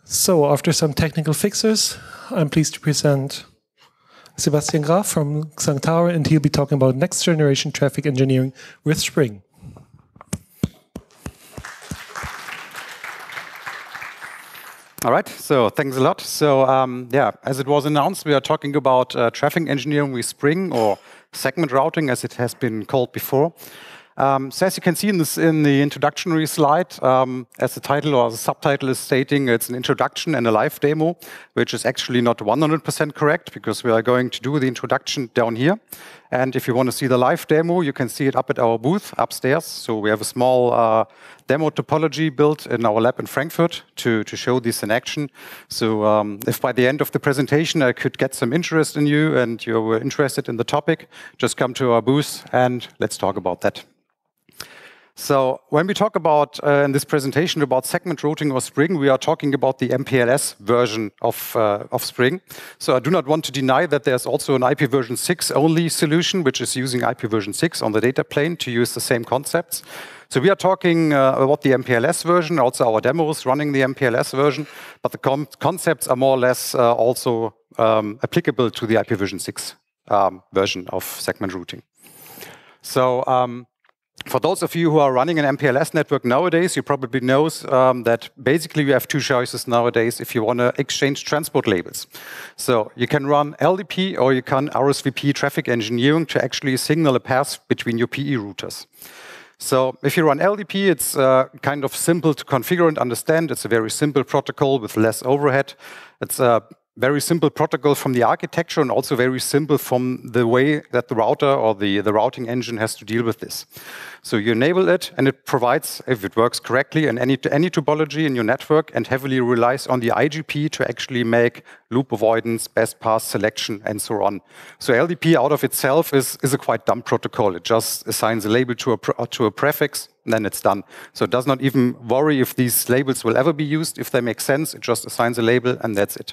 So, after some technical fixes, I'm pleased to present Sebastian Graf from Xang Tower, and he'll be talking about next generation traffic engineering with Spring. All right, so thanks a lot. So yeah, as it was announced, we are talking about traffic engineering with Spring, or segment routing as it has been called before. So as you can see in the introductory slide, as the title or the subtitle is stating, it's an introduction and a live demo, which is actually not 100% correct because we are going to do the introduction down here. And if you want to see the live demo, you can see it up at our booth upstairs. So we have a small demo topology built in our lab in Frankfurt to show this in action. So if by the end of the presentation I could get some interest in you and you were interested in the topic, just come to our booth and let's talk about that. So when we talk about, in this presentation, about segment routing or Spring, we are talking about the MPLS version of Spring. So I do not want to deny that there's also an IP version 6 only solution, which is using IP version 6 on the data plane to use the same concepts. So we are talking about the MPLS version, also our demo is running the MPLS version, but the concepts are more or less also applicable to the IP version 6 version of segment routing. So for those of you who are running an MPLS network nowadays, you probably know that basically you have two choices nowadays if you want to exchange transport labels. So you can run LDP or you can RSVP traffic engineering to actually signal a path between your PE routers. So if you run LDP, it's kind of simple to configure and understand. It's a very simple protocol with less overhead. It's a very simple protocol from the architecture and also very simple from the way that the router or the routing engine has to deal with this. So you enable it and it provides, if it works correctly, any topology in your network and heavily relies on the IGP to actually make loop avoidance, best path selection, and so on. So LDP out of itself is a quite dumb protocol. It just assigns a label to a prefix, and then it's done. So it does not even worry if these labels will ever be used. If they make sense, it just assigns a label and that's it.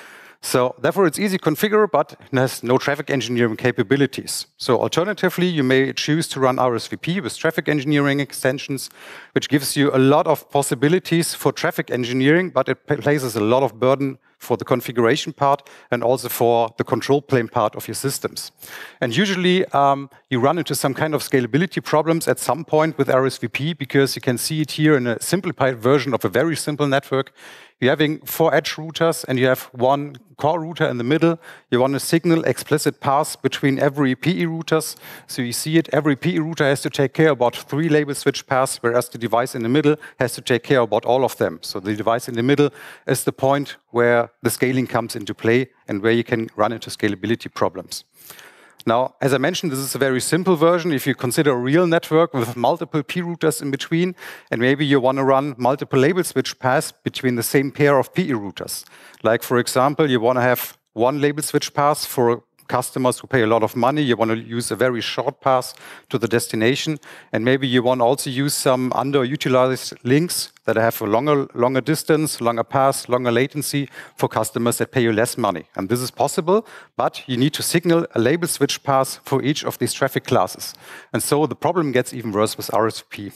So therefore, it's easy to configure, but it has no traffic engineering capabilities. So alternatively, you may choose to run RSVP with traffic engineering extensions, which gives you a lot of possibilities for traffic engineering, but it places a lot of burden for the configuration part and also for the control plane part of your systems. And usually, you run into some kind of scalability problems at some point with RSVP because you can see it here in a simplified version of a very simple network. You're having 4 edge routers and you have one core router in the middle. You want to signal explicit paths between every PE routers. So you see it, every PE router has to take care about 3 label switch paths, whereas the device in the middle has to take care about all of them. So the device in the middle is the point where the scaling comes into play and where you can run into scalability problems. Now, as I mentioned, this is a very simple version. If you consider a real network with multiple P routers in between, and maybe you want to run multiple label switch paths between the same pair of PE routers. Like, for example, you want to have one label switch path for customers who pay a lot of money. You want to use a very short path to the destination. And maybe you want to also use some underutilized links that have a longer distance, longer path, longer latency for customers that pay you less money. And this is possible, but you need to signal a label switch path for each of these traffic classes. And so the problem gets even worse with RSVP.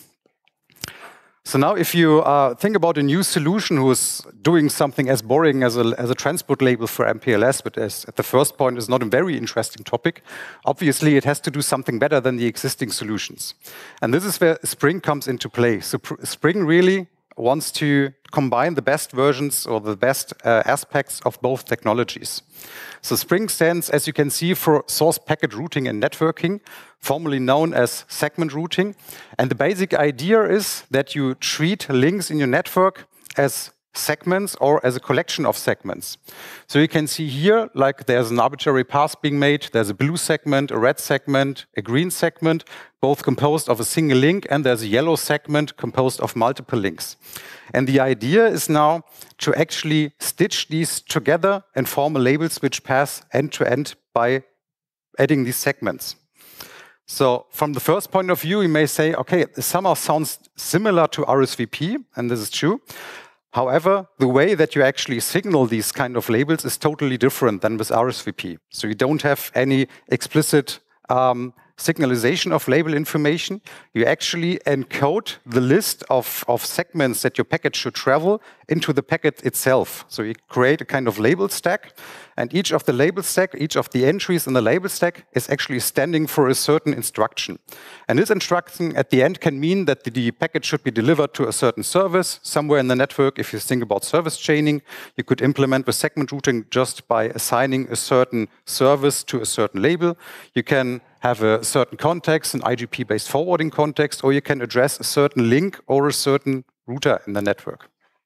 So now if you think about a new solution who is doing something as boring as a transport label for MPLS, but as at the first point is not a very interesting topic, obviously it has to do something better than the existing solutions. And this is where Spring comes into play. So Spring really wants to combine the best versions or the best aspects of both technologies. So Spring stands, as you can see, for source packet routing and networking, formerly known as segment routing. And the basic idea is that you treat links in your network as segments or as a collection of segments. So you can see here, like there's an arbitrary path being made. There's a blue segment, a red segment, a green segment, both composed of a single link, and there's a yellow segment composed of multiple links. And the idea is now to actually stitch these together and form a label switch path end-to-end by adding these segments. So from the first point of view, you may say, okay, this somehow sounds similar to RSVP, and this is true. However, the way that you actually signal these kind of labels is totally different than with RSVP. So you don't have any explicit signalization of label information. You actually encode the list of segments that your packet should travel into the packet itself. So you create a kind of label stack, and each of the label stack, each of the entries in the label stack is actually standing for a certain instruction. And this instruction at the end can mean that the packet should be delivered to a certain service somewhere in the network. If you think about service chaining, you could implement the segment routing just by assigning a certain service to a certain label. You can have a certain context, an IGP-based forwarding context, or you can address a certain link or a certain router in the network.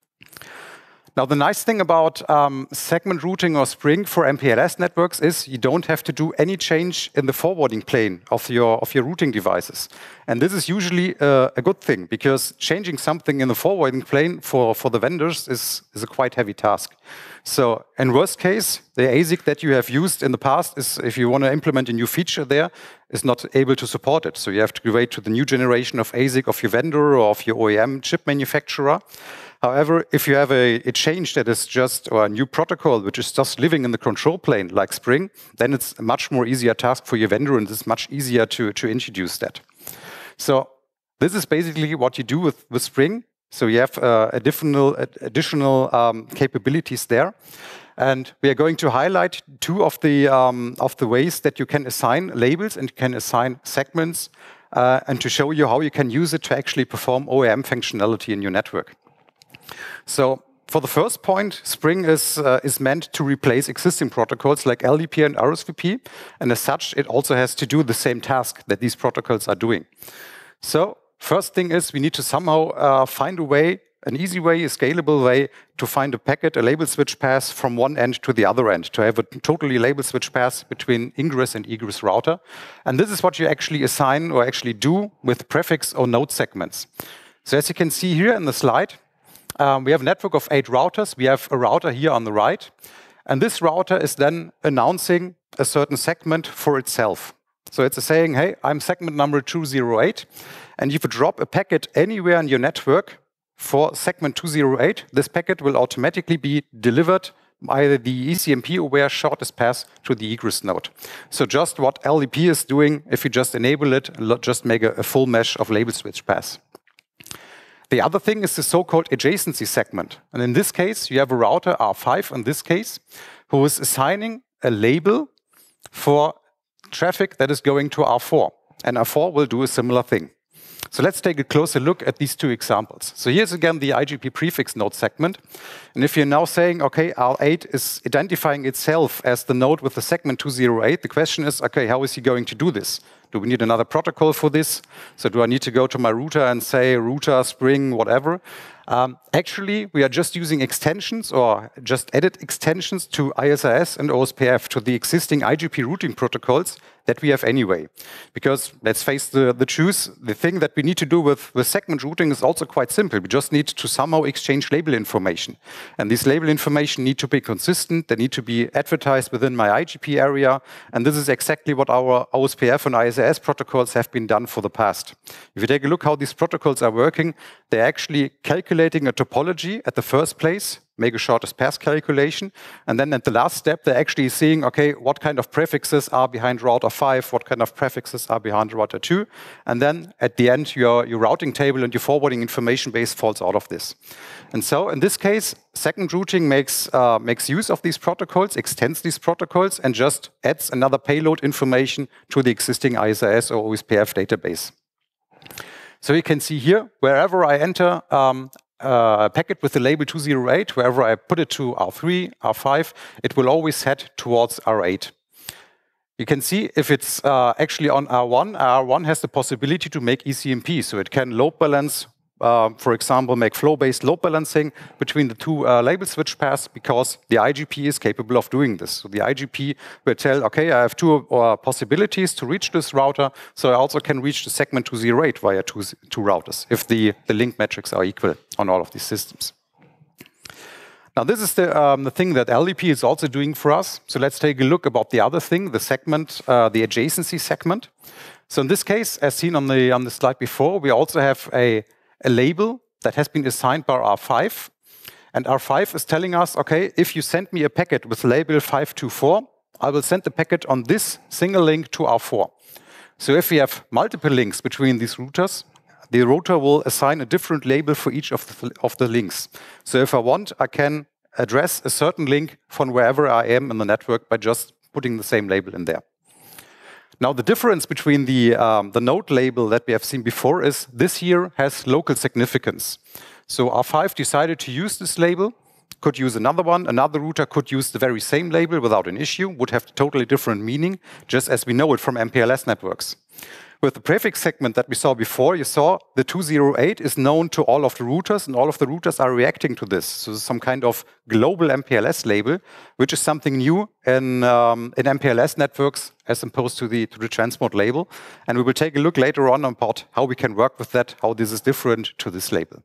Now, the nice thing about segment routing or Spring for MPLS networks is you don't have to do any change in the forwarding plane of your routing devices. And this is usually a good thing, because changing something in the forwarding plane for the vendors is a quite heavy task. So in worst case, the ASIC that you have used in the past is, if you want to implement a new feature there, is not able to support it. So you have to wait to the new generation of ASIC of your vendor or of your OEM chip manufacturer. However, if you have a change that is just, or a new protocol which is just living in the control plane like Spring, then it's a much more easier task for your vendor, and it's much easier to introduce that. So this is basically what you do with Spring. So you have additional capabilities there. And we are going to highlight two of the ways that you can assign labels and can assign segments, and to show you how you can use it to actually perform OEM functionality in your network. So for the first point, Spring is meant to replace existing protocols like LDP and RSVP, and as such, it also has to do the same task that these protocols are doing. So first thing is we need to somehow find a way, an easy way, a scalable way to find a packet, a label switch path from one end to the other end, to have a totally label switch path between ingress and egress router. And this is what you actually assign or actually do with prefix or node segments. So as you can see here in the slide, we have a network of 8 routers. We have a router here on the right. And this router is then announcing a certain segment for itself. So it's saying, hey, I'm segment number 208. And if you drop a packet anywhere in your network for segment 208, this packet will automatically be delivered by the ECMP-aware shortest path to the egress node. So just what LDP is doing, if you just enable it, just make a full mesh of label switch paths. The other thing is the so-called adjacency segment. And in this case, you have a router, R5 in this case, who is assigning a label for traffic that is going to R4. And R4 will do a similar thing. So let's take a closer look at these two examples. So here's again the IGP prefix node segment. And if you're now saying, okay, R8 is identifying itself as the node with the segment 208, the question is, okay, how is he going to do this? Do we need another protocol for this? So do I need to go to my router and say router, Spring, whatever? Actually, we are just using extensions or just added extensions to ISRS and OSPF, to the existing IGP routing protocols that we have anyway. Because let's face the truth, the thing that we need to do with segment routing is also quite simple. We just need to somehow exchange label information. And these label information need to be consistent. They need to be advertised within my IGP area. And this is exactly what our OSPF and ISRS protocols have been done for the past. If you take a look how these protocols are working, they're actually calculating a topology at the first place, make a shortest path calculation, and then at the last step, they're actually seeing, okay, what kind of prefixes are behind router 5, what kind of prefixes are behind router 2, and then at the end, your routing table and your forwarding information base falls out of this. And so in this case, segment routing makes use of these protocols, extends these protocols, and just adds another payload information to the existing ISRS or OSPF database. So you can see here, wherever I enter a packet with the label 208, wherever I put it to R3, R5, it will always head towards R8. You can see if it's actually on R1, R1 has the possibility to make ECMP, so it can load balance, for example, make flow-based load balancing between the two label switch paths, because the IGP is capable of doing this. So the IGP will tell, okay, I have two possibilities to reach this router, so I also can reach the segment 208 via two routers, if the link metrics are equal on all of these systems. Now, this is the thing that LDP is also doing for us. So let's take a look about the other thing, the segment, the adjacency segment. So in this case, as seen on the slide before, we also have a label that has been assigned by R5. And R5 is telling us, okay, if you send me a packet with label 524, I will send the packet on this single link to R4. So if we have multiple links between these routers, the router will assign a different label for each of the links. So if I want, I can address a certain link from wherever I am in the network by just putting the same label in there. Now, the difference between the node label that we have seen before is this here has local significance. So R5 decided to use this label, could use another one. Another router could use the very same label without an issue, would have totally different meaning, just as we know it from MPLS networks. With the prefix segment that we saw before, you saw the 208 is known to all of the routers, and all of the routers are reacting to this. So some kind of global MPLS label, which is something new in MPLS networks as opposed to the transport label. And we will take a look later on about how we can work with that, how this is different to this label.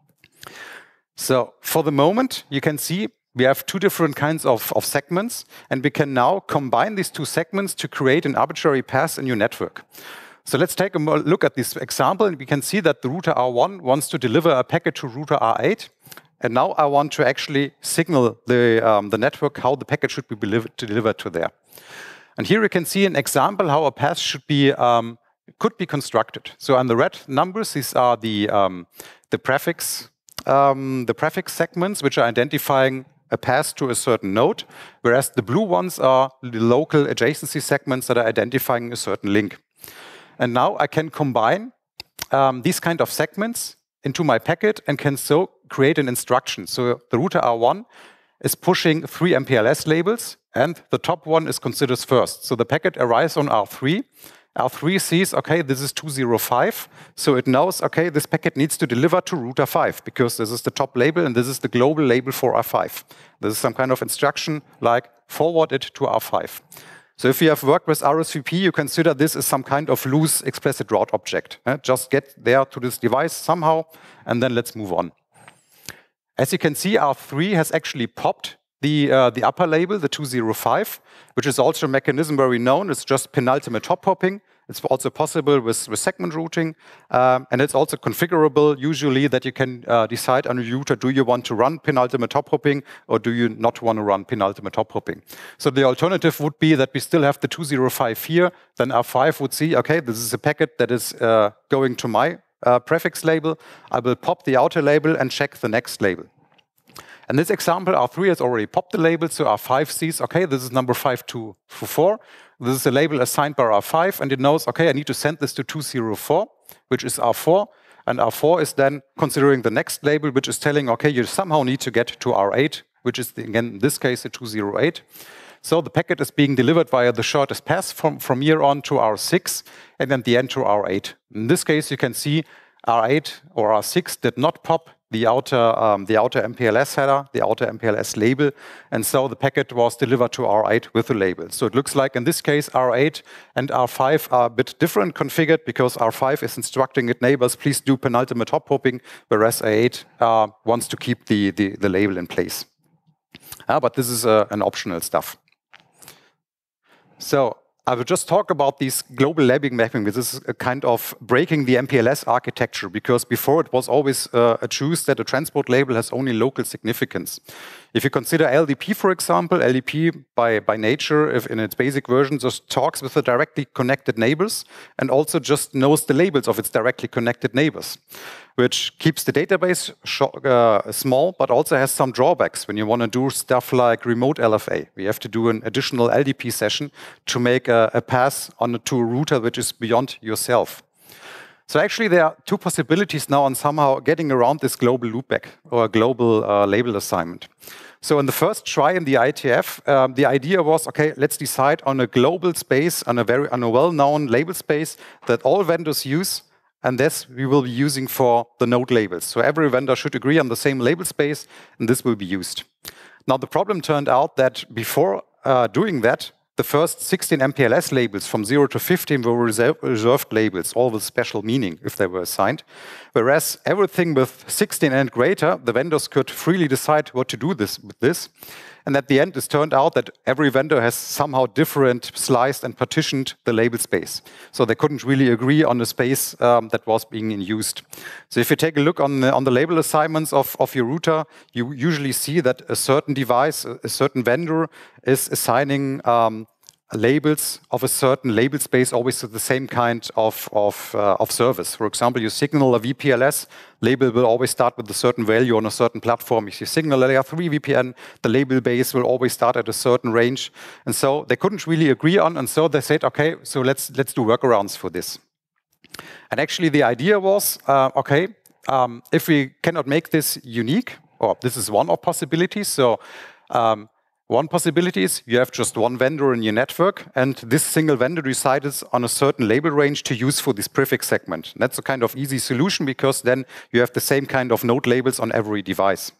So for the moment, you can see we have two different kinds of segments, and we can now combine these two segments to create an arbitrary path in your network. So let's take a look at this example, and we can see that the router R1 wants to deliver a packet to router R8. And now I want to actually signal the network how the packet should be delivered to there. And here you can see an example how a path should be could be constructed. So on the red numbers, these are the prefix segments, which are identifying a path to a certain node, whereas the blue ones are the local adjacency segments that are identifying a certain link. And now I can combine these kind of segments into my packet and can so create an instruction. So the router R1 is pushing 3 MPLS labels, and the top one is considered first. So the packet arrives on R3. R3 sees, okay, this is 205, so it knows, okay, this packet needs to deliver to router 5 because this is the top label and this is the global label for R5. This is some kind of instruction like forward it to R5. So if you have worked with RSVP, you consider this as some kind of loose explicit route object. Just get there to this device somehow, and then let's move on. As you can see, R3 has actually popped the upper label, the 205, which is also a mechanism very known. It's just penultimate hop hopping. It's also possible with segment routing. And it's also configurable, usually, that you can decide on a router, do you want to run penultimate hop hopping or do you not want to run penultimate hop hopping? So the alternative would be that we still have the 205 here. Then R5 would see, okay, this is a packet that is going to my prefix label. I will pop the outer label and check the next label. In this example, R3 has already popped the label, so R5 sees, okay, this is number 524. This is a label assigned by R5, and it knows, okay, I need to send this to 204, which is R4. And R4 is then considering the next label, which is telling, okay, you somehow need to get to R8, which is, again, in this case, the 208. So the packet is being delivered via the shortest path from here on to R6, and then the end to R8. In this case, you can see R8 or R6 did not pop the outer MPLS header, the outer MPLS label, and so the packet was delivered to R8 with the label. So it looks like in this case R8 and R5 are a bit different configured because R5 is instructing its neighbors, please do penultimate hop hopping, whereas R8 wants to keep the label in place. But this is an optional stuff. So I will just talk about these global labeling mapping. This is a kind of breaking the MPLS architecture, because before it was always a truth that a transport label has only local significance. If you consider LDP, for example, LDP by nature, if in its basic version, just talks with the directly connected neighbors and also just knows the labels of its directly connected neighbors, which keeps the database small, but also has some drawbacks. When you want to do stuff like remote LFA, we have to do an additional LDP session to make a pass to a router which is beyond yourself. So actually, there are two possibilities now on somehow getting around this global loopback or global label assignment. So in the first try in the IETF, the idea was, okay, let's decide on a global space, on a well-known label space that all vendors use, and this we will be using for the node labels. So every vendor should agree on the same label space, and this will be used. Now, the problem turned out that before doing that, the first 16 MPLS labels from 0 to 15 were reserved labels, all with special meaning if they were assigned. Whereas everything with 16 and greater, the vendors could freely decide what to do with this. And at the end, it turned out that every vendor has somehow different sliced and partitioned the label space. So they couldn't really agree on the space that was being used. So if you take a look on the label assignments of your router, you usually see that a certain device, a certain vendor is assigning labels of a certain label space always with the same kind of service. For example, you signal a VPLS, label will always start with a certain value on a certain platform. If you signal a layer 3 VPN, the label base will always start at a certain range. And so they couldn't really agree on, and so they said, okay, so let's do workarounds for this. And actually the idea was, if we cannot make this unique, or this is one of possibilities, so one possibility is you have just one vendor in your network, and this single vendor decides on a certain label range to use for this prefix segment. And that's a kind of easy solution because then you have the same kind of node labels on every device.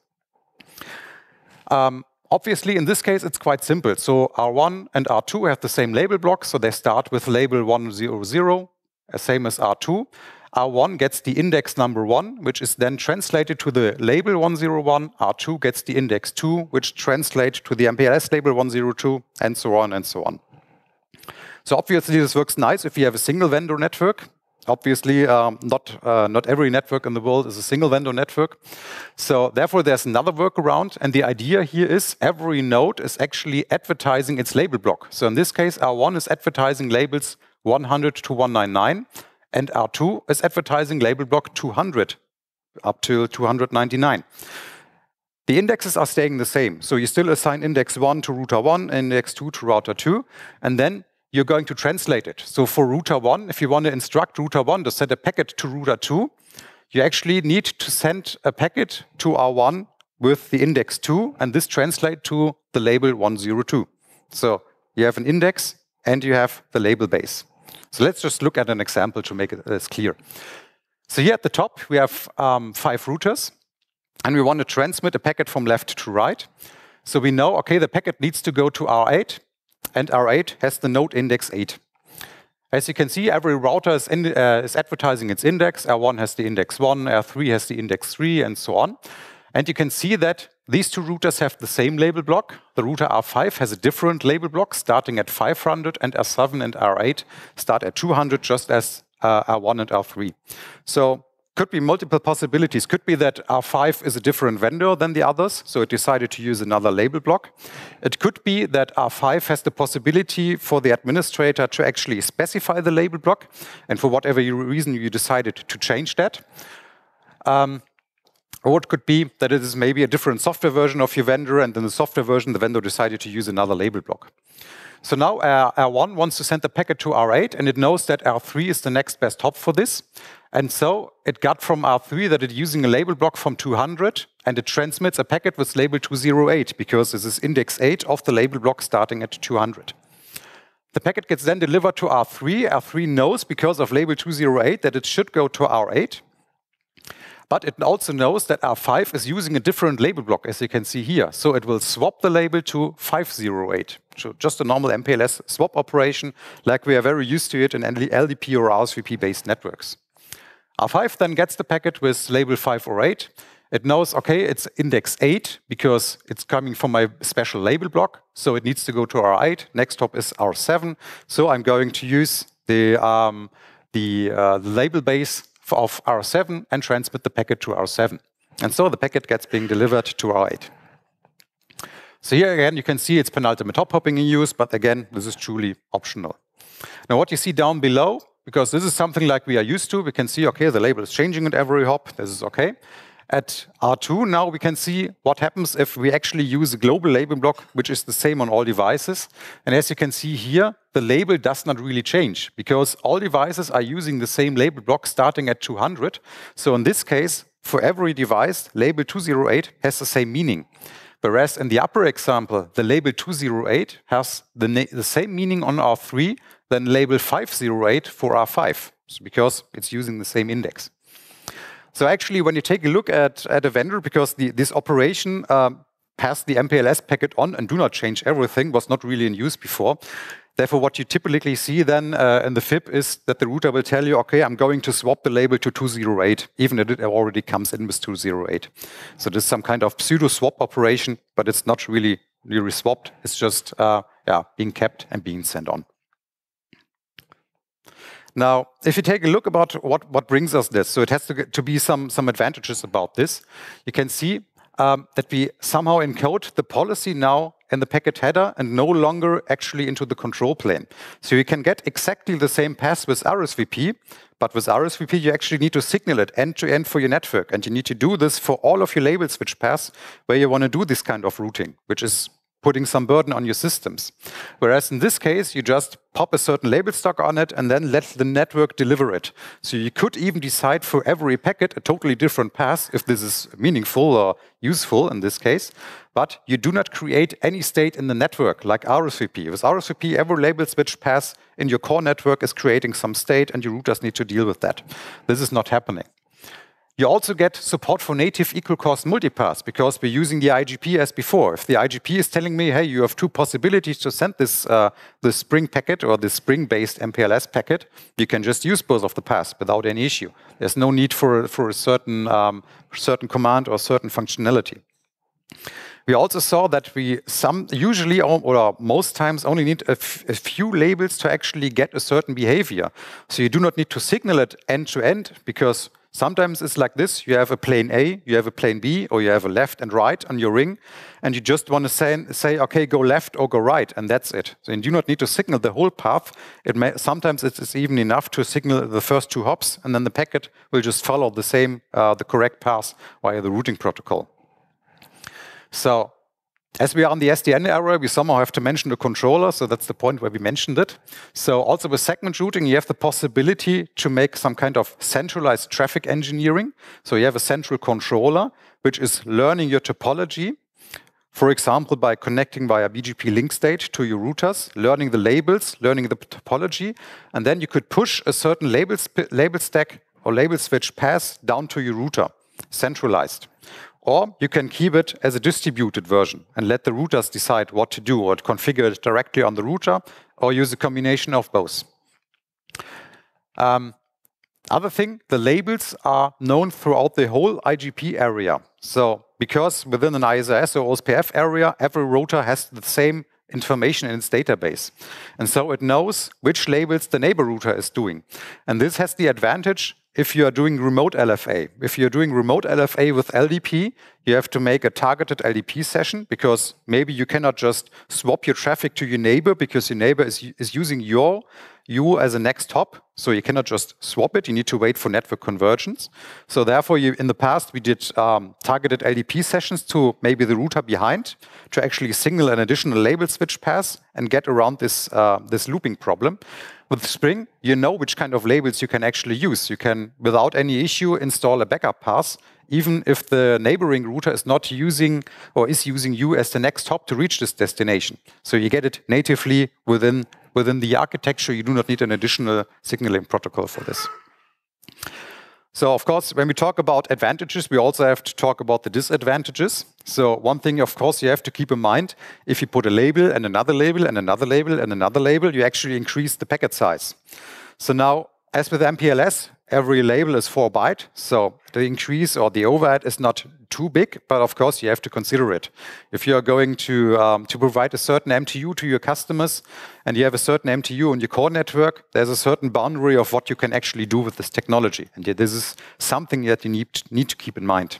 Obviously, in this case, it's quite simple. So R1 and R2 have the same label block, so they start with label 100, same as R2. R1 gets the index number 1, which is then translated to the label 101. R2 gets the index 2, which translates to the MPLS label 102, and so on and so on. So obviously this works nice if you have a single vendor network. Obviously, not every network in the world is a single vendor network. So therefore, there's another workaround, and the idea here is every node is actually advertising its label block. So in this case, R1 is advertising labels 100 to 199. And R2 is advertising label block 200 up to 299. The indexes are staying the same. So you still assign index 1 to router 1, index 2 to router 2, and then you're going to translate it. So for router 1, if you want to instruct router 1 to send a packet to router 2, you actually need to send a packet to R1 with the index 2, and this translates to the label 102. So you have an index and you have the label base. So let's just look at an example to make this clear. So here at the top, we have 5 routers, and we want to transmit a packet from left to right. So we know, okay, the packet needs to go to R8, and R8 has the node index 8. As you can see, every router is advertising its index. R1 has the index 1, R3 has the index 3, and so on. And you can see that these 2 routers have the same label block. The router R5 has a different label block starting at 500, and R7 and R8 start at 200, just as R1 and R3. So could be multiple possibilities. Could be that R5 is a different vendor than the others, so it decided to use another label block. It could be that R5 has the possibility for the administrator to actually specify the label block, and for whatever reason you decided to change that. Or it could be that it is maybe a different software version of your vendor, and in the software version, the vendor decided to use another label block. So now R1 wants to send the packet to R8, and it knows that R3 is the next best hop for this. And so it got from R3 that it's using a label block from 200, and it transmits a packet with label 208, because this is index 8 of the label block starting at 200. The packet gets then delivered to R3. R3 knows, because of label 208, that it should go to R8. But it also knows that R5 is using a different label block, as you can see here. So it will swap the label to 508. So just a normal MPLS swap operation, like we are very used to it in LDP or RSVP-based networks. R5 then gets the packet with label 508. It knows, okay, it's index 8 because it's coming from my special label block. So it needs to go to R8. Next hop is R7. So I'm going to use the label base of R7 and transmit the packet to R7. And so the packet gets being delivered to R8. So here again, you can see it's penultimate hop hopping in use, but again, this is truly optional. Now what you see down below, because this is something like we are used to, we can see, okay, the label is changing at every hop, this is okay. At R2, now we can see what happens if we actually use a global label block, which is the same on all devices. And as you can see here, the label does not really change because all devices are using the same label block starting at 200. So in this case, for every device, label 208 has the same meaning. Whereas in the upper example, the label 208 has the same meaning on R3 than label 508 for R5, because it's using the same index. So actually, when you take a look at a vendor, because this operation pass the MPLS packet on and do not change everything was not really in use before. Therefore, what you typically see then in the FIP is that the router will tell you, okay, I'm going to swap the label to 208, even if it already comes in with 208. So this is some kind of pseudo-swap operation, but it's not really swapped. It's just being kept and being sent on. Now, if you take a look about what brings us this, so it has to be some advantages about this. You can see that we somehow encode the policy now in the packet header and no longer actually into the control plane. So you can get exactly the same path with RSVP, but with RSVP, you actually need to signal it end-to-end for your network. And you need to do this for all of your label switch paths where you want to do this kind of routing, which is putting some burden on your systems. Whereas in this case, you just pop a certain label stock on it and then let the network deliver it. So you could even decide for every packet a totally different path if this is meaningful or useful in this case. But you do not create any state in the network like RSVP. With RSVP, every label switch path in your core network is creating some state and your routers need to deal with that. This is not happening. You also get support for native equal cost multipath because we're using the IGP as before. If the IGP is telling me, hey, you have two possibilities to send this Spring packet or the Spring-based MPLS packet, you can just use both of the paths without any issue. There's no need for a certain command or certain functionality. We also saw that we usually or most times only need a few labels to actually get a certain behavior. So you do not need to signal it end-to-end because sometimes it's like this. You have a plane A, you have a plane B, or you have a left and right on your ring, and you just want to say okay, go left or go right, and that's it. So you do not need to signal the whole path. Sometimes it's even enough to signal the first two hops, and then the packet will just follow the correct path via the routing protocol. So as we are on the SDN era, we somehow have to mention the controller, so that's the point where we mentioned it. So also with segment routing, you have the possibility to make some kind of centralized traffic engineering. So you have a central controller, which is learning your topology, for example, by connecting via BGP link state to your routers, learning the labels, learning the topology, and then you could push a certain label stack or label switch path down to your router, centralized. Or you can keep it as a distributed version and let the routers decide what to do or configure it directly on the router or use a combination of both. Other thing, the labels are known throughout the whole IGP area. So because within an ISRS or OSPF area, every router has the same information in its database. And so it knows which labels the neighbor router is doing. And this has the advantage if you are doing remote LFA. If you're doing remote LFA with LDP, you have to make a targeted LDP session because maybe you cannot just swap your traffic to your neighbor because your neighbor is using you as a next hop. So you cannot just swap it. You need to wait for network convergence. So therefore, in the past, we did targeted LDP sessions to maybe the router behind to actually signal an additional label switch path and get around this looping problem. With Spring, you know which kind of labels you can actually use. You can, without any issue, install a backup path, even if the neighboring router is not using or is using you as the next hop to reach this destination. So you get it natively within the architecture. You do not need an additional signaling protocol for this. So, of course, when we talk about advantages, we also have to talk about the disadvantages. So one thing, of course, you have to keep in mind, if you put a label and another label and another label and another label, you actually increase the packet size. So now, as with MPLS, every label is 4 bytes. So the increase or the overhead is not too big, but of course, you have to consider it. If you are going to provide a certain MTU to your customers and you have a certain MTU on your core network, there's a certain boundary of what you can actually do with this technology. And this is something that you need to keep in mind.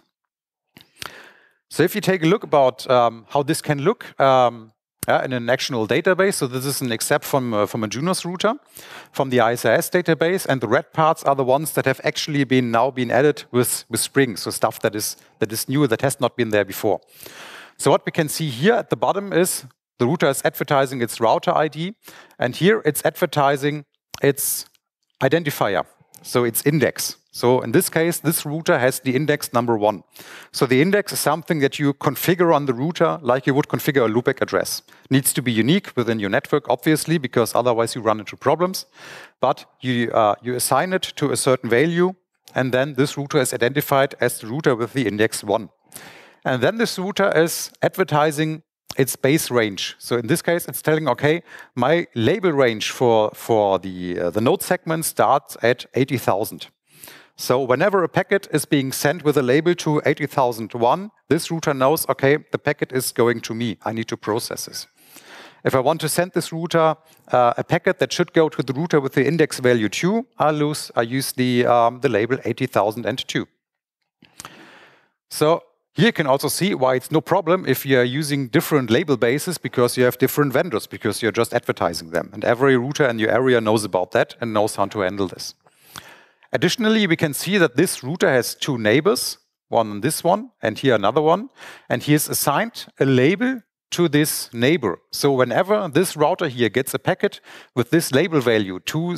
So if you take a look about how this can look in an actual database, so this is an except from a Junos router, from the ISRS database, and the red parts are the ones that have actually now been added with Spring, so stuff that is new, that has not been there before. So what we can see here at the bottom is the router is advertising its router ID, and here it's advertising its identifier, so its index. So in this case, this router has the index number 1. So the index is something that you configure on the router like you would configure a loopback address. Needs to be unique within your network, obviously, because otherwise you run into problems. But you assign it to a certain value, and then this router is identified as the router with the index 1. And then this router is advertising its base range. So in this case, it's telling, okay, my label range for the node segment starts at 80,000. So whenever a packet is being sent with a label to 80,001, this router knows, okay, the packet is going to me. I need to process this. If I want to send this router a packet that should go to the router with the index value 2, I use the label 80,002. So Here you can also see why it's no problem if you are using different label bases because you have different vendors, because you're just advertising them. And every router in your area knows about that and knows how to handle this. Additionally, we can see that this router has two neighbors, one on this one and here another one. And he has assigned a label to this neighbor. So whenever this router here gets a packet with this label value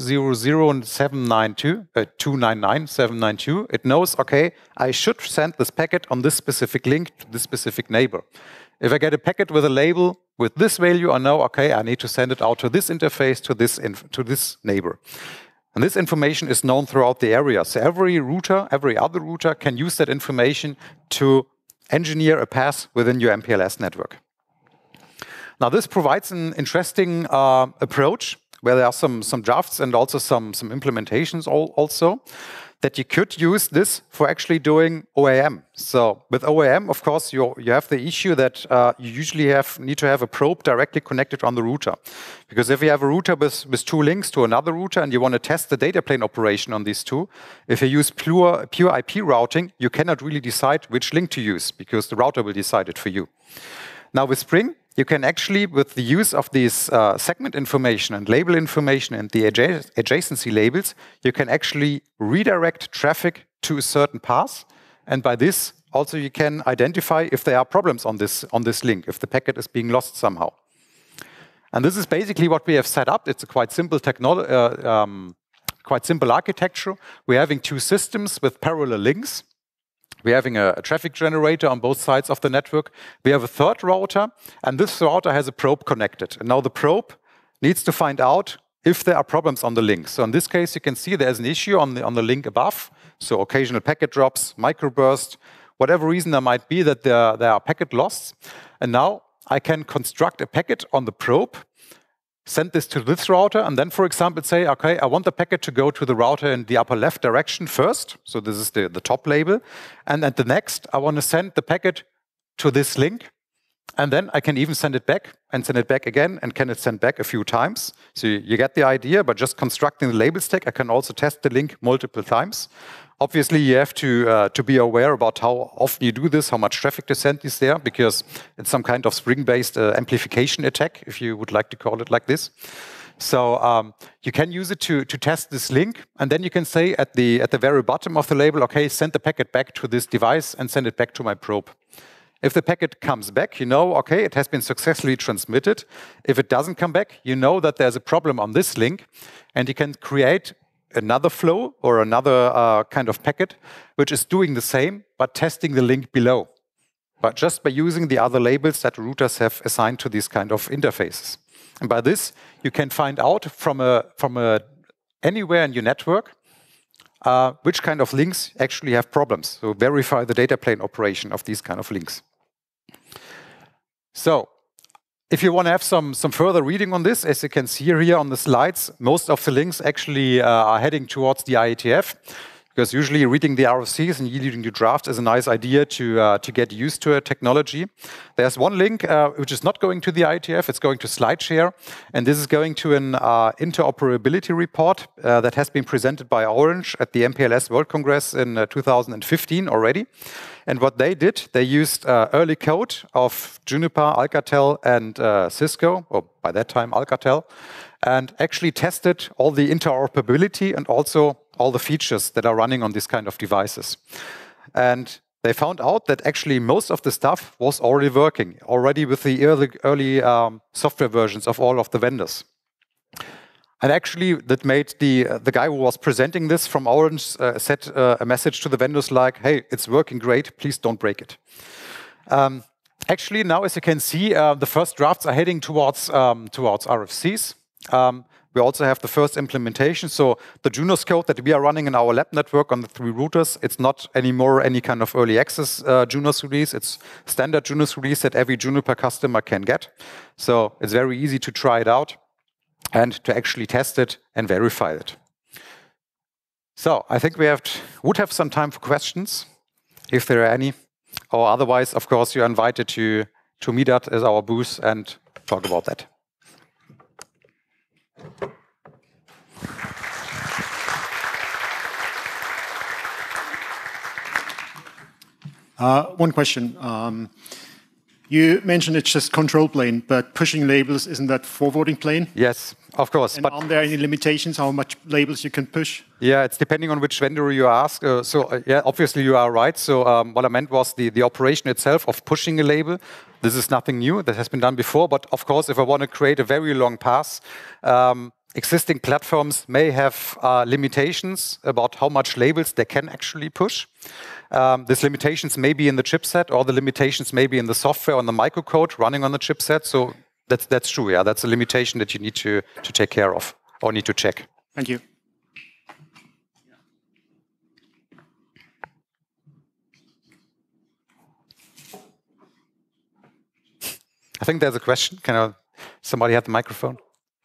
200,792, it knows, okay, I should send this packet on this specific link to this specific neighbor. If I get a packet with a label with this value, I know, okay, I need to send it out to this interface, to this neighbor. And this information is known throughout the area. So every router, every other router can use that information to engineer a path within your MPLS network. Now, this provides an interesting approach where there are some drafts and also some implementations also that you could use this for actually doing OAM. So with OAM, of course, you have the issue that you usually need to have a probe directly connected on the router. Because if you have a router with two links to another router and you want to test the data plane operation on these two, if you use pure IP routing, you cannot really decide which link to use because the router will decide it for you. Now with Spring, you can actually, with the use of these segment information and label information and the adjacency labels, you can actually redirect traffic to a certain path. And by this, also you can identify if there are problems on this link, if the packet is being lost somehow. And this is basically what we have set up. It's a quite simple architecture. We're having two systems with parallel links. We're having a traffic generator on both sides of the network. We have a third router, and this router has a probe connected. And now the probe needs to find out if there are problems on the link. So in this case, you can see there's an issue on the link above. So occasional packet drops, microburst, whatever reason there might be that there are packet loss. And now I can construct a packet on the probe, send this to this router, and then, for example, say, okay, I want the packet to go to the router in the upper left direction first. So this is the top label. And at the next, I want to send the packet to this link. And then I can even send it back and send it back again, and can it send back a few times. So you get the idea, but just constructing the label stack, I can also test the link multiple times. Obviously, you have to be aware about how often you do this, how much traffic to send is there, because it's some kind of Spring-based amplification attack, if you would like to call it like this. So you can use it to test this link, and then you can say at the very bottom of the label, okay, send the packet back to this device and send it back to my probe. If the packet comes back, you know, okay, it has been successfully transmitted. If it doesn't come back, you know that there's a problem on this link, and you can create another flow or another kind of packet which is doing the same but testing the link below, but just by using the other labels that routers have assigned to these kind of interfaces. And by this, you can find out from anywhere in your network which kind of links actually have problems. So verify the data plane operation of these kind of links. So if you want to have some further reading on this, as you can see here on the slides, most of the links actually are heading towards the IETF, because usually reading the RFCs and reading the draft is a nice idea to get used to a technology. There's one link which is not going to the IETF, it's going to SlideShare, and this is going to an interoperability report that has been presented by Orange at the MPLS World Congress in 2015 already. And what they did, they used early code of Juniper, Alcatel, and Cisco, or by that time Alcatel, and actually tested all the interoperability and also all the features that are running on this kind of devices. And they found out that actually most of the stuff was already working, already with the early software versions of all of the vendors. And actually, that made the guy who was presenting this from Orange set a message to the vendors like, hey, it's working great, please don't break it. Actually, now as you can see, the first drafts are heading towards RFCs. We also have the first implementation. So the Junos code that we are running in our lab network on the 3 routers, it's not anymore any kind of early access Junos release. It's standard Junos release that every Juniper customer can get. So it's very easy to try it out and to actually test it and verify it. So I think we would have some time for questions, if there are any. Or otherwise, of course, you're invited to meet us at our booth and talk about that. One question. You mentioned it's just control plane, but pushing labels, isn't that forwarding plane? Yes, of course. And are there any limitations how much labels you can push? Yeah, it's depending on which vendor you ask. Yeah, obviously you are right. So what I meant was the operation itself of pushing a label. This is nothing new. That has been done before. But of course, if I want to create a very long path, existing platforms may have limitations about how much labels they can actually push. These limitations may be in the chipset, or the limitations may be in the software on the microcode running on the chipset. So that's true. Yeah, that's a limitation that you need to take care of or need to check. Thank you. I think there's a question. Somebody have the microphone?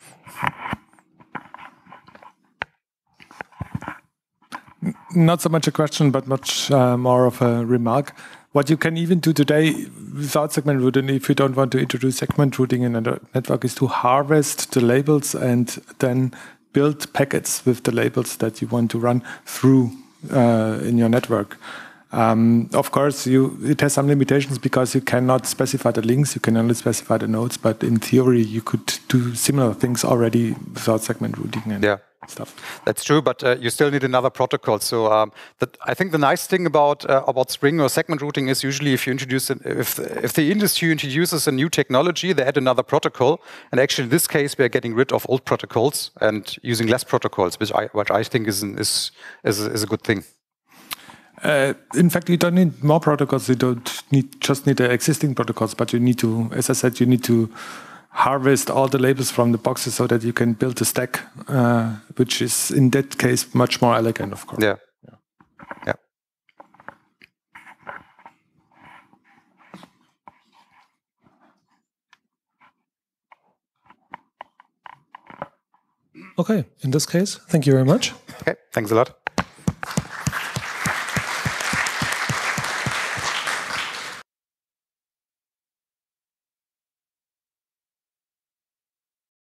Not so much a question, but much more of a remark. What you can even do today without segment routing, if you don't want to introduce segment routing in a network, is to harvest the labels and then build packets with the labels that you want to run through in your network. Of course, it has some limitations because you cannot specify the links, you can only specify the nodes, but in theory, you could do similar things already without segment routing and stuff. That's true, but you still need another protocol. So I think the nice thing about Spring or segment routing is usually if you introduce if the industry introduces a new technology, they add another protocol. And actually, in this case, we are getting rid of old protocols and using less protocols, which I think is a good thing. In fact, you don't need more protocols. You don't just need the existing protocols, but you need to, as I said, you need to harvest all the labels from the boxes so that you can build a stack, which is in that case much more elegant, of course. Yeah. Okay, in this case, thank you very much. Okay, thanks a lot.